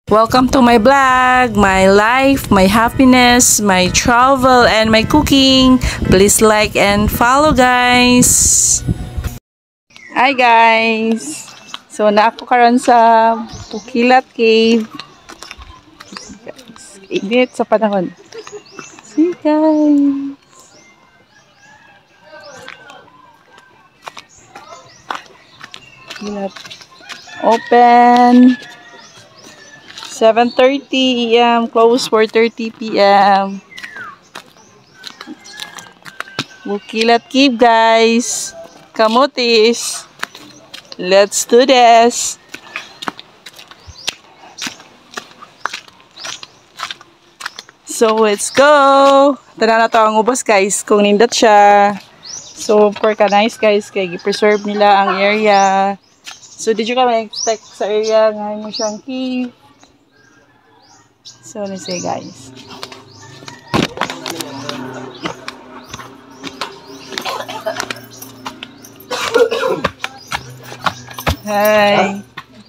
Welcome to my vlog, my life, my happiness, my travel, and my cooking. Please like and follow, guys. Hi guys. So na ako karon sa Pukilat Cave. Init sa panahon. See guys. Pukilat. Open 7:30 AM, close 4:30 PM. Pukilat Cave, guys. Kamutis. Let's do this. So, let's go. Tara na to ang ubos, guys. Kung nindot siya. So, porka nice, guys. Kaya i-preserve nila ang area. So, did you expect sa area ngayon mo siyang cave? So, let's say guys. Hi.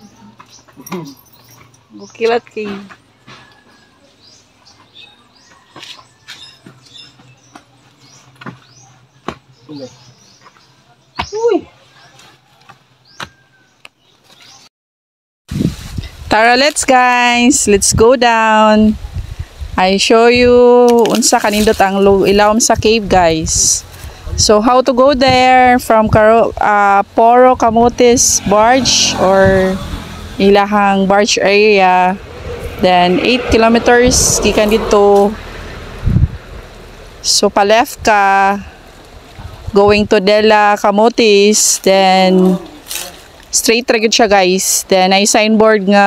Pukilat Cave. Uy. Tara, let's guys. Let's go down. I show you unsa kanindot ang ilawom sa cave, guys. So how to go there from Poro Camotes barge or ilahang barge area. Then 8 kilometers gikan dito. So pa left ka going to Dela Camotes, then straight ra gyud siya, guys. Then ay signboard nga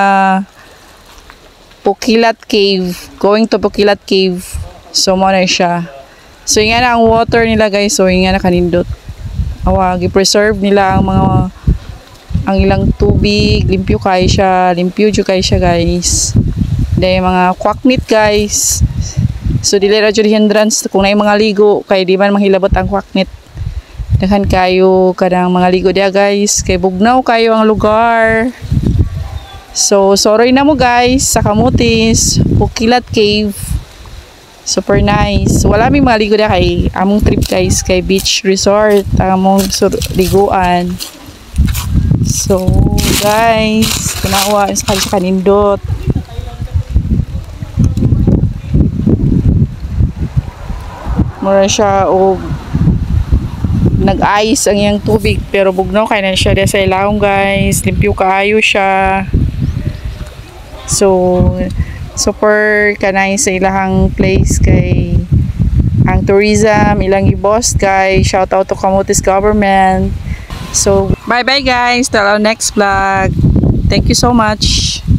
Pukilat Cave, going to Pukilat Cave. So mo na siya. So yung nga na ang water nila, guys. So yung nga na kanindot. Awa, gi-preserve nila ang ilang tubig, limpyo kay siya, guys. Then mga kwaknit, guys. So dili ra jud hindrance kung nay mga ligo kay di man mahilabot ang kwaknit. Daghan kayo kadang mga ligo dia, guys, kay bugnaw kayo ang lugar. So sorry na mo, guys, sa Kamutis Pukilat Cave. Super nice. Wala may mga ligo dia kay among trip, guys, kay beach resort among liguan. So guys, kunawa sa kanindot. Mura siya o nag-ice ang iyang tubig pero bugnaw kay na siya sa ilawom, guys. Limpyo kaayo siya. So super kanay sa ilahang place kay ang tourism ilang i-boss, guys. Shout out to Camotes government. So bye bye, guys, till our next vlog. Thank you so much.